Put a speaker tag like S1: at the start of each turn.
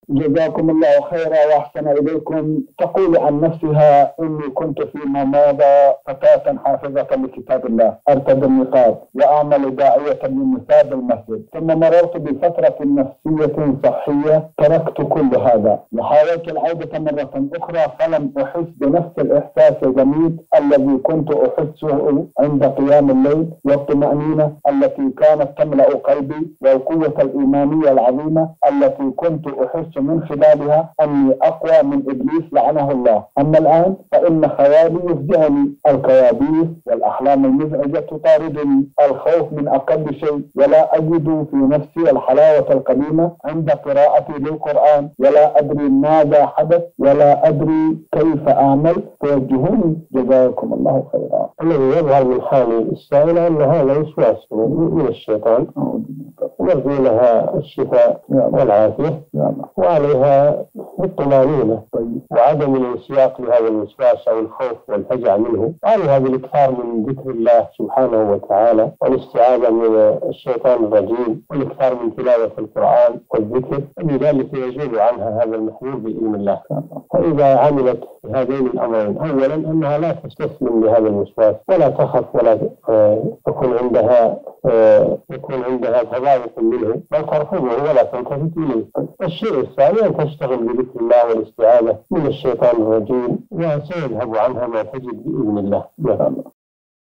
S1: جزاكم الله خيرا وأحسن إليكم. تقول عن نفسها: إني كنت فيما ماذا فتاة حافظة لكتاب الله، أرتدي النقاب وأعمل داعية للنساء بالمسجد، ثم مررت بفترة نفسية صحية، تركت كل هذا وحاولت العودة مرة أخرى، فلم أحس بنفس الإحساس الجميل الذي كنت أحسه عند قيام الليل، والطمأنينة التي كانت تملأ قلبي، والقوة الإيمانية العظيمة التي كنت أحس من خلالها أني أقوى من إبليس لعنه الله. أما الآن فإن خيالي يفزعني، الكوابيس والأحلام المزعجة تطاردني، الخوف من أقل شيء، ولا أجد في نفسي الحلاوة القديمة عند قراءتي للقرآن، ولا أدري ماذا حدث ولا أدري كيف أعمل، توجهوني جزاكم الله خيرا.
S2: الذي يظهر من حال السائل أن هذا وسواس من الشيطان، نرجو لها الشفاء والعافية وعليها الطمأنينة وعدم الانسياق لهذا الوسواس أو الخوف والفزع منه، وعليها بالإكثار من ذكر الله سبحانه وتعالى والاستعاذة من الشيطان الرجيم، والإكثار من تلاوة القرآن والذكر، لذلك يزول عنها هذا المحذور بإذن الله. فإذا عملت بهذين الأمرين: أولا أنها لا تستسلم لهذا الوسواس ولا تخف ولا يكون عندها تضايق منه، بل ترفضه ولا تلتفت إليه. الشيء الثاني أن تشتغل بذكر الله والاستعاذة من الشيطان الرجيم، وسيذهب عنها ما تجد بإذن الله.